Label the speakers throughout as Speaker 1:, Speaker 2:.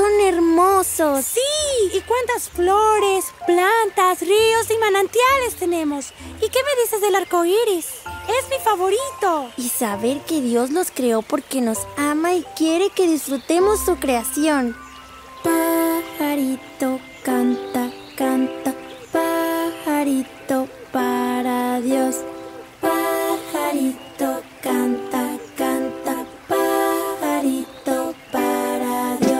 Speaker 1: son hermosos.
Speaker 2: Sí, y cuántas flores, plantas, ríos y manantiales tenemos. ¿Y qué me dices del arco iris? Es mi favorito.
Speaker 1: Y saber que Dios los creó porque nos ama y quiere que disfrutemos su creación. Pajarito canta, canta, pajarito para Dios. Pajarito canta, canta, pajarito para Dios.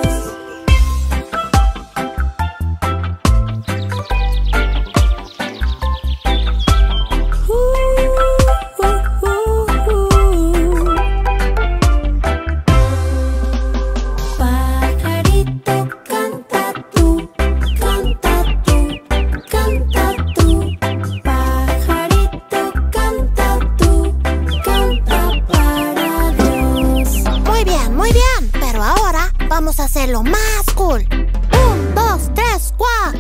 Speaker 1: Pajarito canta tú, canta tú, canta tú. Pajarito canta tú, canta para Dios.
Speaker 3: Muy bien, pero ahora vamos a hacerlo más cool. 1, 2, 3, 4.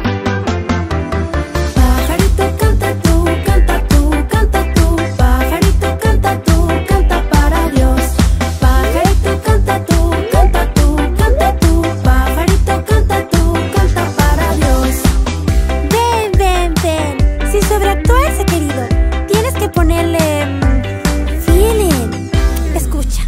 Speaker 1: Pajarito canta tú, canta tú, canta tú. Pajarito canta tú, canta para Dios. Pajarito canta tú, canta tú, canta tú. Pajarito canta tú, canta para Dios.
Speaker 2: Ven, ven, ven. Si sobreactúa ese querido, tienes que ponerle feeling. Escucha.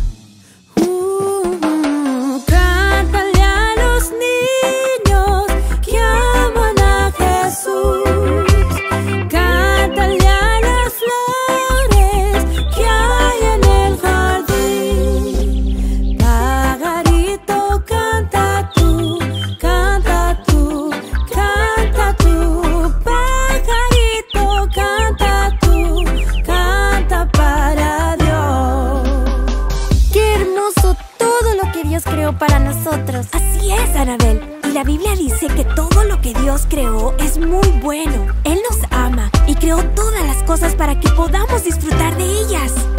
Speaker 2: Cántale a los niños que aman a Jesús. Cántale a las flores que hay en el jardín. Pajarito, canta tú, canta tú, canta tú. Pajarito, canta tú, canta para Dios.
Speaker 1: ¡Qué hermoso todo lo que Dios creó para nosotros!
Speaker 2: Así es, Anabel. Y la Biblia dice que todo lo que Dios creó es muy bueno. Él nos ama y creó todas las cosas para que podamos disfrutar de ellas.